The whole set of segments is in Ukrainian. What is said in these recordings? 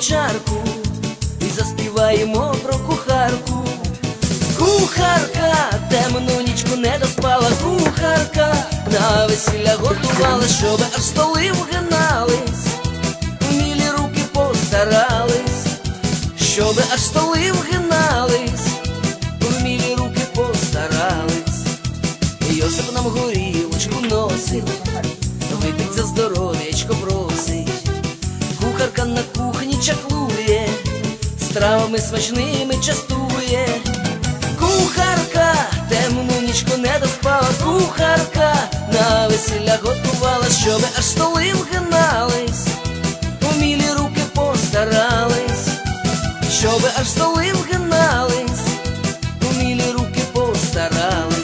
чарку і заспіваємо про кухарку. Кухарка темну нічку не доспала, кухарка на весілля готувала, щоб аж столи вгинались, вмілі руки постарались, щоб аж столи вгинались, вмілі руки постарались. Йосип нам горілочку носить, випить за здоров'ячко просить. Кухарка на кухні чаклує, стравами смачними частує. Кухарка темну нічку не доспала, кухарка на весілля готувала, щоб аж столи вгинались, умілі руки постарались, щоб аж столи вгинались, умілі руки постарались.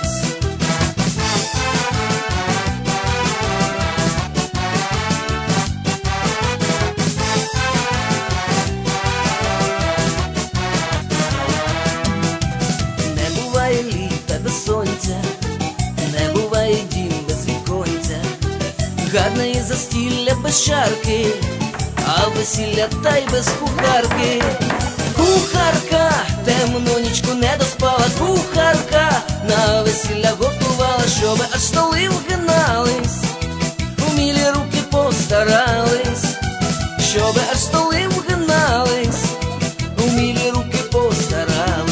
Літа без сонця, не буває дім без віконця, гарне і застілля без чарки, а весілля та й без кухарки. Кухарка темну нічку не доспала, кухарка на весілля готувала, щоб аж столи вгинались, умілі руки постарались, щоб аж столи вгинались, умілі руки постарались.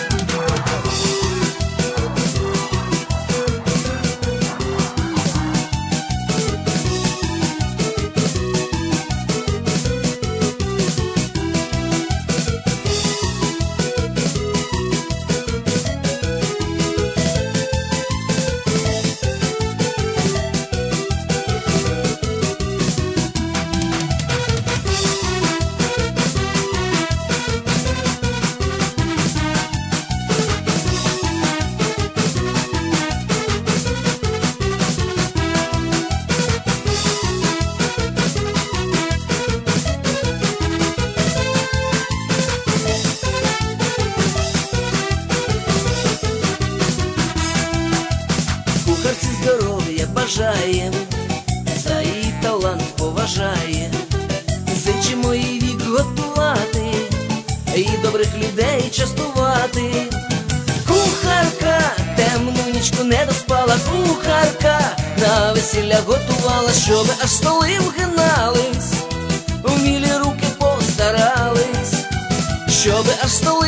Кухарці здоров'я бажаєм, за її талант поважаєм, зичимо їй вік готувати і добрих людей частувати. Кухарка темну нічку не доспала, кухарка на весілля готувала, щоб аж столи вгинались, умілі руки постарались, щоб аж столи